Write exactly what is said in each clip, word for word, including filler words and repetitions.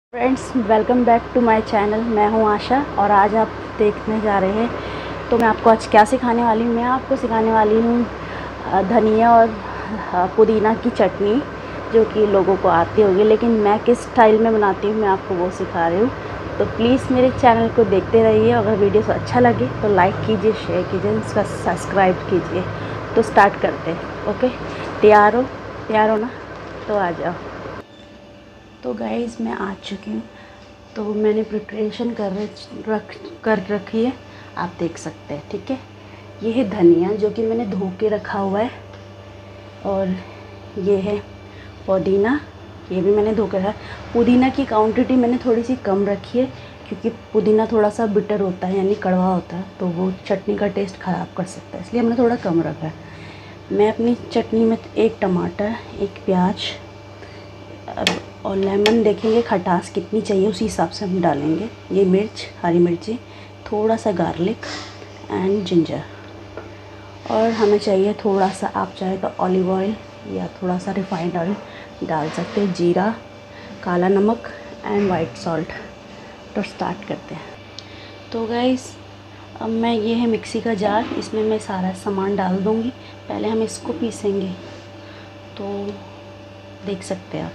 Friends, welcome back to my channel. मैं हूं आशा और आज आप देखने जा रहे हैं। तो मैं आपको आज क्या सिखाने वाली हूं? मैं आपको सिखाने वाली हूं धनिया और पुदीना की चटनी, जो कि लोगों को आती होगी, लेकिन मैं किस स्टाइल में बनाती हूं मैं आपको वो सिखा रही हूं। तो प्लीज़ मेरे चैनल को देखते रहिए। अगर वीडियो अच्छा लगे तो लाइक कीजिए, शेयर कीजिए, इसका सब्सक्राइब कीजिए। तो स्टार्ट करते हैं। ओके, तैयार हो? तैयार हो ना? तो आ जाओ। तो गाइस, मैं आ चुकी हूँ। तो मैंने प्रिपरेशन कर रख कर रखी है, आप देख सकते हैं। ठीक है, ये है धनिया जो कि मैंने धो के रखा हुआ है, और ये है पुदीना, ये भी मैंने धो के रखा है। पुदीना की क्वांटिटी मैंने थोड़ी सी कम रखी है, क्योंकि पुदीना थोड़ा सा बिटर होता है, यानी कड़वा होता है, तो वो चटनी का टेस्ट ख़राब कर सकता है, इसलिए मैंने थोड़ा कम रखा है। मैं अपनी चटनी में एक टमाटर, एक प्याज और लेमन, देखेंगे खटास कितनी चाहिए उसी हिसाब से हम डालेंगे। ये मिर्च, हरी मिर्ची, थोड़ा सा गार्लिक एंड जिंजर, और हमें चाहिए थोड़ा सा, आप चाहे तो ऑलिव ऑयल या थोड़ा सा रिफाइंड ऑयल डाल सकते हैं, जीरा, काला नमक एंड वाइट सॉल्ट। तो स्टार्ट करते हैं। तो गाइस, अब मैं, ये है मिक्सी का जार, इसमें मैं सारा सामान डाल दूँगी। पहले हम इसको पीसेंगे, तो देख सकते हैं आप।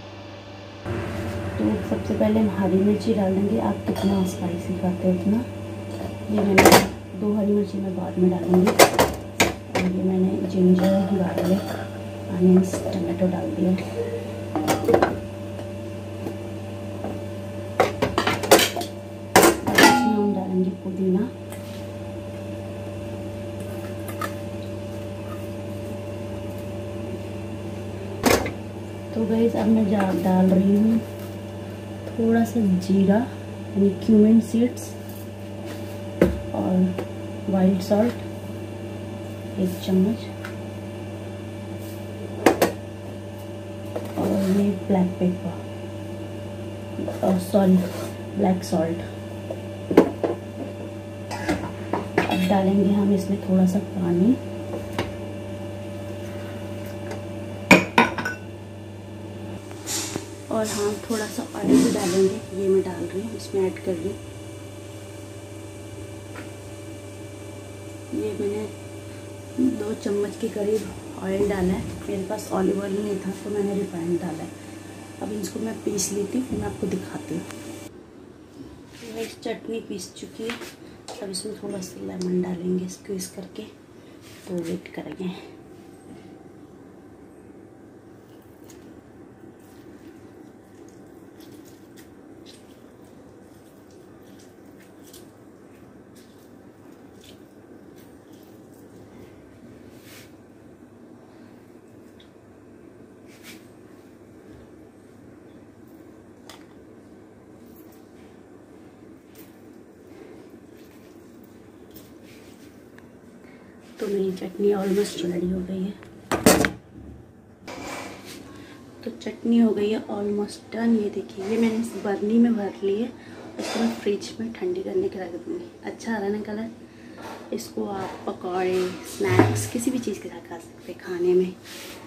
तो सबसे पहले हम हरी मिर्ची डाल देंगे, आप कितना स्पाइसी खाते हो उतना। ये मैंने दो हरी मिर्ची मैं बाद में डालूँगी। और ये मैंने जिंजर, गार्लिक, अनियंस, टमाटो डाल दिया। और इसमें हम डालेंगे पुदीना, तो गाइस अब मैं डाल रही हूँ थोड़ा सा जीरा, यानी क्यूमिन सीड्स, और वाइट सॉल्ट एक चम्मच, और ये ब्लैक पेपर, और सॉरी ब्लैक सॉल्ट। अब डालेंगे हम इसमें थोड़ा सा पानी, और हाँ, थोड़ा सा ऑयल भी डालेंगे। ये मैं डाल रही हूँ, इसमें ऐड कर रही हूँ। ये मैंने दो चम्मच के करीब ऑयल डाला है। मेरे पास ऑलिव ऑयल नहीं था तो मैंने रिफाइंड डाला है। अब इसको मैं पीस लेती हूँ, फिर मैं आपको दिखाती हूँ। ये चटनी पीस चुकी है। अब इसमें थोड़ा सा लेमन डालेंगे, स्क्वीज़ करके। तो वेट करेंगे। तो मेरी चटनी ऑलमोस्ट रेडी हो गई है। तो चटनी हो गई है ऑलमोस्ट डन। ये देखिए, ये मैंने इस बर्नी में भर ली है। इसको मैं फ्रिज में ठंडी करने के रख दूँगी। अच्छा आ रहा है ना कलर। इसको आप पकौड़े, स्नैक्स, किसी भी चीज़ के साथ खा सकते हैं खाने में।